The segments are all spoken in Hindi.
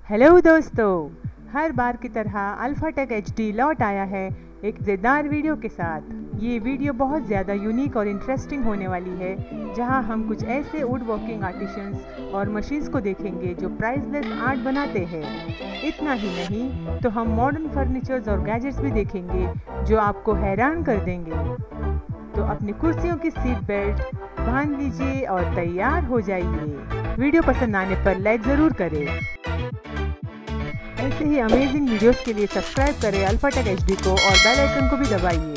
हेलो दोस्तों, हर बार की तरह अल्फाटेक HD लौट आया है एक मज़ेदार वीडियो के साथ। ये वीडियो बहुत ज़्यादा यूनिक और इंटरेस्टिंग होने वाली है, जहां हम कुछ ऐसे वुड वर्किंग आर्टिशंस और मशीन्स को देखेंगे जो प्राइसलेस आर्ट बनाते हैं। इतना ही नहीं तो हम मॉडर्न फर्नीचर्स और गैजेट्स भी देखेंगे जो आपको हैरान कर देंगे। तो अपनी कुर्सियों की सीट बेल्ट बांध लीजिए और तैयार हो जाइए। वीडियो पसंद आने पर लाइक ज़रूर करें। ऐसे ही अमेजिंग वीडियोस के लिए सब्सक्राइब करें अल्फाटेक HD को और बेल आइकन को भी दबाइए।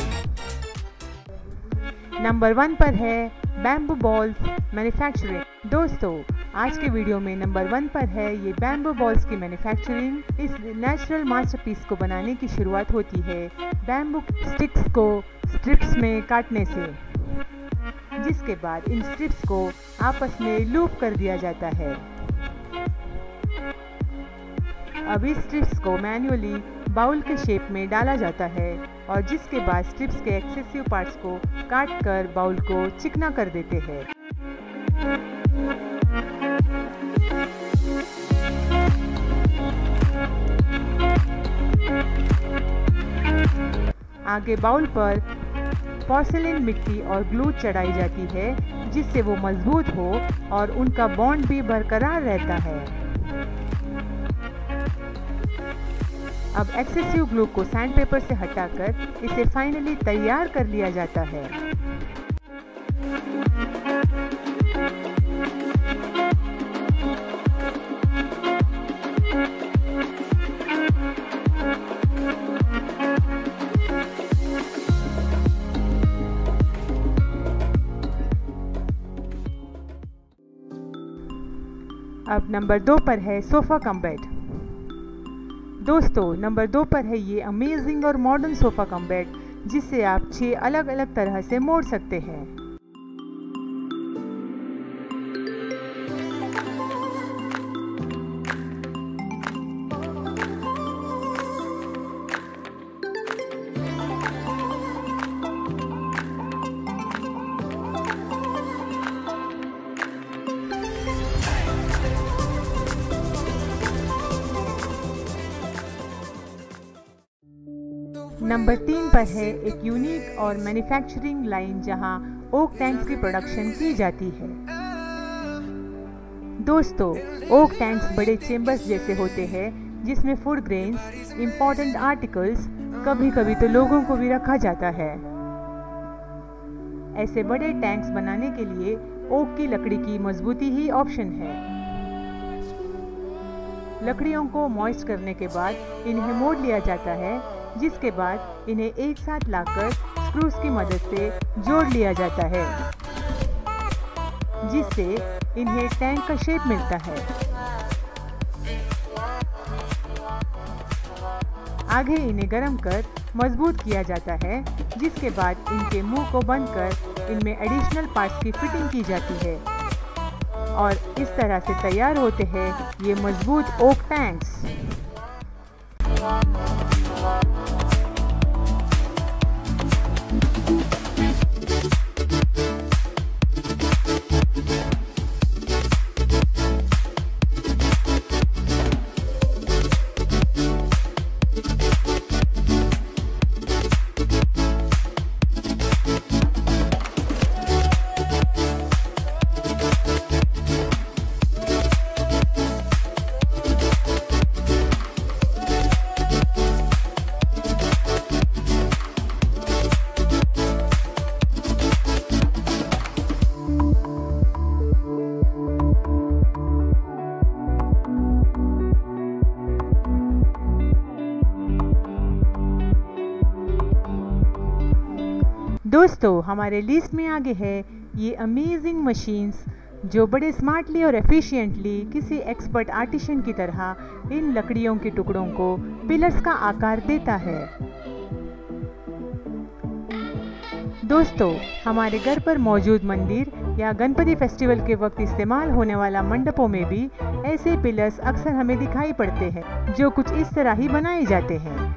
नंबर 1 पर है बैम्बू बॉल्स मैन्युफैक्चरिंग। दोस्तों, आज के वीडियो में नंबर 1 पर है ये बैम्बू बॉल्स की मैन्युफैक्चरिंग। इस नेचुरल मास्टरपीस को बनाने की शुरुआत होती है बैम्बू स्टिक्स को स्ट्रिप्स में काटने से, जिसके बाद इन स्ट्रिप्स को आपस में लूप कर दिया जाता है। अब इस स्ट्रिप्स को मैन्युअली बाउल के शेप में डाला जाता है और जिसके बाद स्ट्रिप्स के एक्सेसिव पार्ट्स को काट कर बाउल को चिकना कर देते हैं। आगे बाउल पर पोर्सिलेन मिट्टी और ग्लू चढ़ाई जाती है जिससे वो मजबूत हो और उनका बॉन्ड भी बरकरार रहता है। अब एक्सेसिव ग्लू को सैंडपेपर से हटाकर इसे फाइनली तैयार कर लिया जाता है। अब नंबर 2 पर है सोफा कम बेड। दोस्तों, नंबर 2 पर है ये अमेजिंग और मॉडर्न सोफ़ा कम बेड, जिसे आप 6 अलग अलग तरह से मोड़ सकते हैं। नंबर 3 पर है एक यूनिक और मैन्युफैक्चरिंग लाइन जहां ओक टैंक्स की प्रोडक्शन की जाती है। दोस्तों, ओक टैंक्स बड़े चेम्बर्स जैसे होते हैं जिसमें फूड ग्रेन्स, इंपॉर्टेंट आर्टिकल्स, कभी कभी तो लोगों को भी रखा जाता है। ऐसे बड़े टैंक्स बनाने के लिए ओक की लकड़ी की मजबूती ही ऑप्शन है। लकड़ियों को मॉइस्ट करने के बाद इन्हें मोड़ लिया जाता है, जिसके बाद इन्हें एक साथ लाकर स्क्रूज की मदद से जोड़ लिया जाता है, जिससे इन्हें टैंक का शेप मिलता है। आगे इन्हें गरम कर मजबूत किया जाता है, जिसके बाद इनके मुंह को बंद कर इनमें एडिशनल पार्ट्स की फिटिंग की जाती है और इस तरह से तैयार होते हैं ये मजबूत ओक टैंक्स। दोस्तों, हमारे लिस्ट में आगे है ये अमेजिंग मशीन्स जो बड़े स्मार्टली और एफिशिएंटली किसी एक्सपर्ट आर्टिशन की तरह इन लकड़ियों के टुकड़ों को पिलर्स का आकार देता है। दोस्तों, हमारे घर पर मौजूद मंदिर या गणपति फेस्टिवल के वक्त इस्तेमाल होने वाला मंडपों में भी ऐसे पिलर्स अक्सर हमें दिखाई पड़ते हैं जो कुछ इस तरह ही बनाए जाते हैं।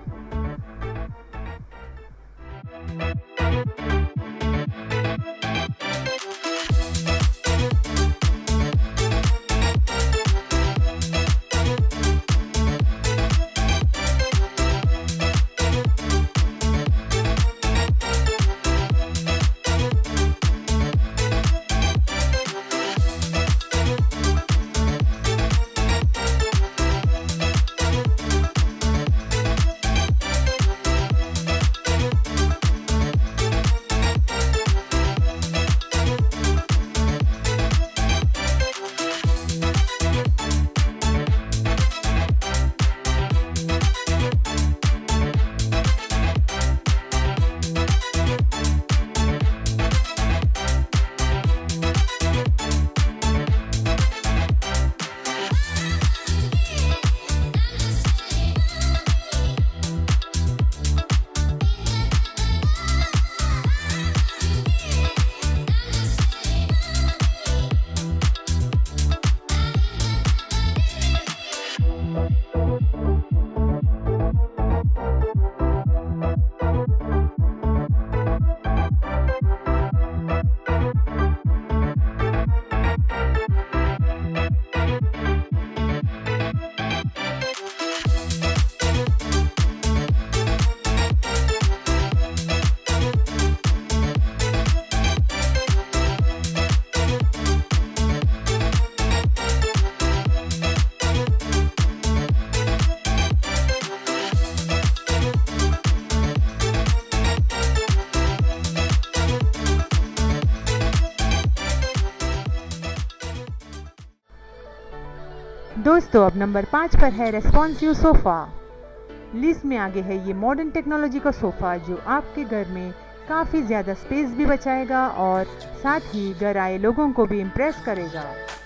दोस्तों अब नंबर 5 पर है रेस्पॉन्सिव सोफ़ा। लिस्ट में आगे है ये मॉडर्न टेक्नोलॉजी का सोफ़ा जो आपके घर में काफ़ी ज़्यादा स्पेस भी बचाएगा और साथ ही घर आए लोगों को भी इम्प्रेस करेगा।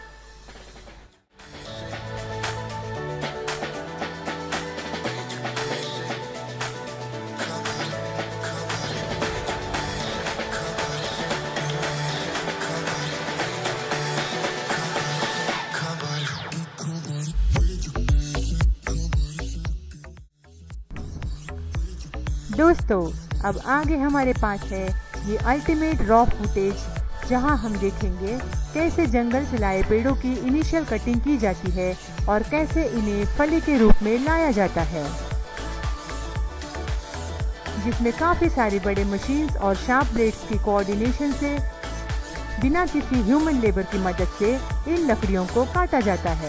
दोस्तों अब आगे हमारे पास है ये अल्टीमेट रॉ फुटेज, जहां हम देखेंगे कैसे जंगल से लाए पेड़ों की इनिशियल कटिंग की जाती है और कैसे इन्हें फली के रूप में लाया जाता है, जिसमें काफ़ी सारी बड़े मशीन्स और शार्प ब्लेड्स की कोऑर्डिनेशन से बिना किसी ह्यूमन लेबर की मदद से इन लकड़ियों को काटा जाता है।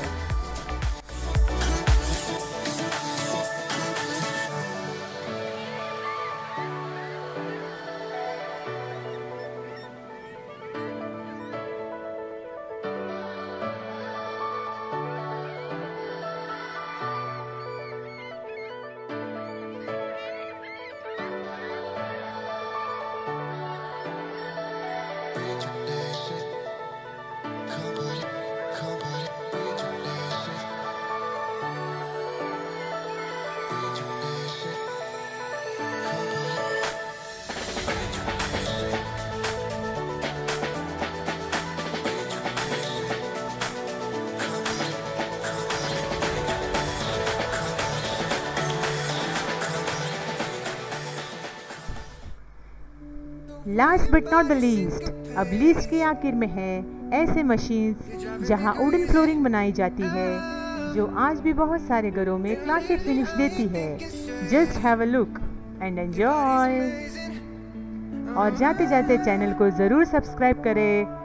Last but not the least, अब लिस्ट के आखिर में है ऐसे मशीन्स जहां वुडन फ्लोरिंग बनाई जाती है जो आज भी बहुत सारे घरों में क्लासिक फिनिश देती है। Just have a look and enjoy. और जाते जाते चैनल को ज़रूर सब्सक्राइब करें